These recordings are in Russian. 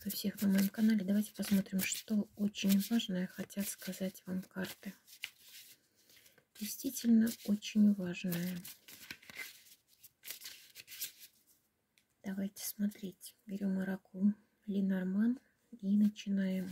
Приветствую всех на моем канале. Давайте посмотрим, что очень важное хотят сказать вам карты. Действительно очень важное. Давайте смотреть. Берем оракул Ленорман и начинаем.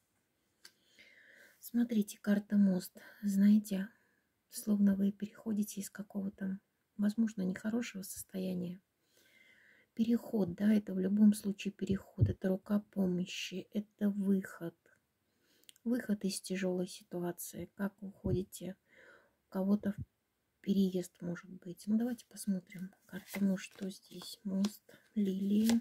Смотрите, карта мост. Знаете, словно вы переходите из какого-то, возможно, нехорошего состояния. Переход, да, это в любом случае переход, это рука помощи, это выход. Выход из тяжелой ситуации, как уходите, у кого-то переезд может быть. Ну, давайте посмотрим. Карта мост, что здесь? Мост, лилии.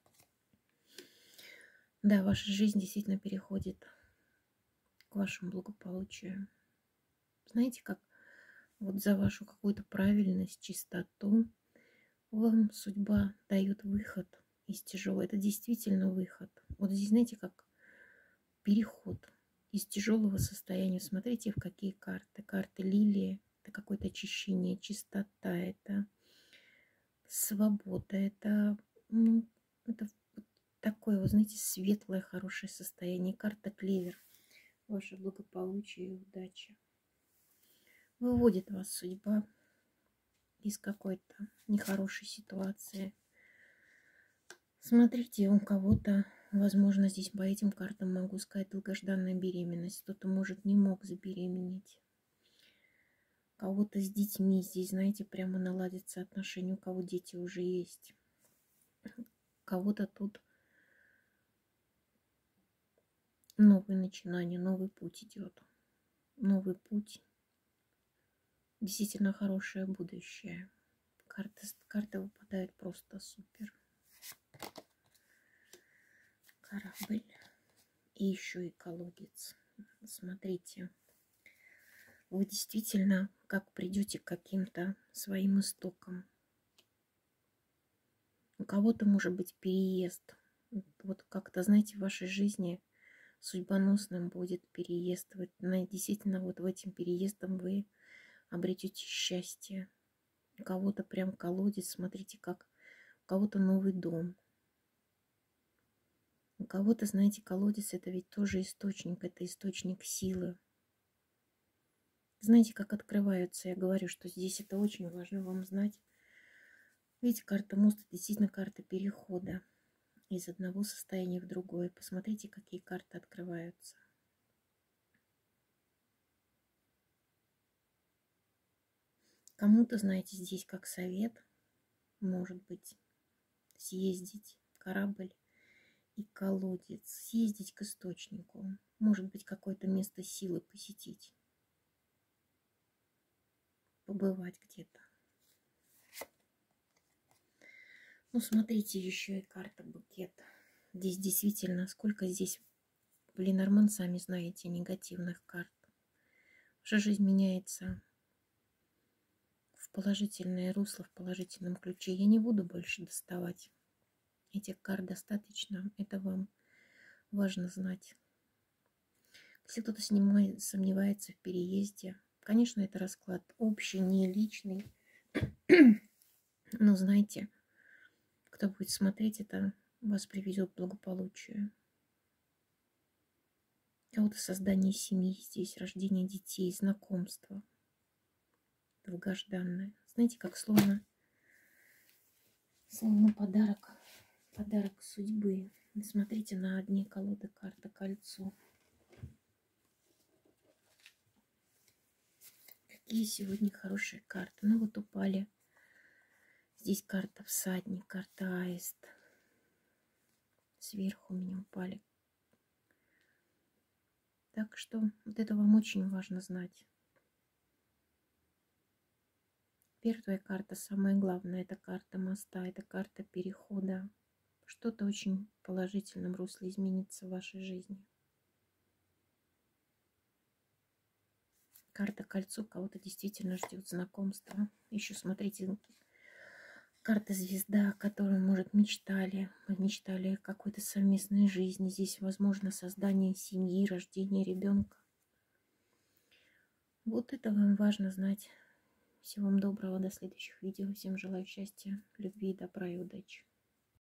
Да, ваша жизнь действительно переходит к вашему благополучию. Знаете, как вот за вашу какую-то правильность, чистоту вам судьба дает выход из тяжелого. Это действительно выход. Вот здесь, знаете, как переход из тяжелого состояния. Смотрите, в какие карты. Карты лилии. Это какое-то очищение, чистота, это свобода, это, ну, это такое, вы знаете, светлое, хорошее состояние. Карта клевер. Ваше благополучие и удача. Выводит вас судьба из какой-то нехорошей ситуации. Смотрите, у кого-то, возможно, здесь по этим картам могу сказать, долгожданная беременность. Кто-то, может, не мог забеременеть. У кого-то с детьми здесь, знаете, прямо наладятся отношения, у кого дети уже есть. У кого-то тут новые начинания, новый путь идет. Новый путь. Действительно хорошее будущее. Карты выпадают просто супер. Корабль. И еще и колодец. Смотрите. Вы действительно как придете к каким-то своим истокам. У кого-то может быть переезд. Вот как-то, знаете, в вашей жизни судьбоносным будет переезд. Вот, действительно, вот в этим переездом вы обретете счастье. У кого-то прям колодец, смотрите, как у кого-то новый дом. У кого-то, знаете, колодец это ведь тоже источник, это источник силы. Знаете, как открываются, я говорю, что здесь это очень важно вам знать. Видите, карта моста действительно карта перехода из одного состояния в другое. Посмотрите, какие карты открываются. Кому-то, знаете, здесь как совет, может быть, съездить в корабль и колодец, съездить к источнику, может быть, какое-то место силы посетить, побывать где-то. Ну, смотрите, еще и карта букет. Здесь действительно, сколько здесь, Ленорман, сами знаете, негативных карт. Ваша жизнь меняется в положительное русло, в положительном ключе. Я не буду больше доставать. Этих карт достаточно. Это вам важно знать. Если кто-то сомневается в переезде, конечно, это расклад общий, не личный. Но знаете, кто будет смотреть, это вас приведет к благополучию. Кого-то создание семьи здесь, рождение детей, знакомство долгожданное. Знаете, как словно подарок судьбы. Смотрите, на дне колоды карта кольцо. Какие сегодня хорошие карты. Ну вот упали. Здесь карта всадник, карта аист. Сверху у меня упали. Так что вот это вам очень важно знать. Первая карта, самое главное, это карта моста, это карта перехода. Что-то очень в положительном русле изменится в вашей жизни. Карта кольцо, кого-то действительно ждет знакомство. Еще смотрите, карта звезда, о которой, может, мечтали. Вы мечтали о какой-то совместной жизни. Здесь возможно создание семьи, рождение ребенка. Вот это вам важно знать. Всего вам доброго, до следующих видео. Всем желаю счастья, любви, добра и удачи.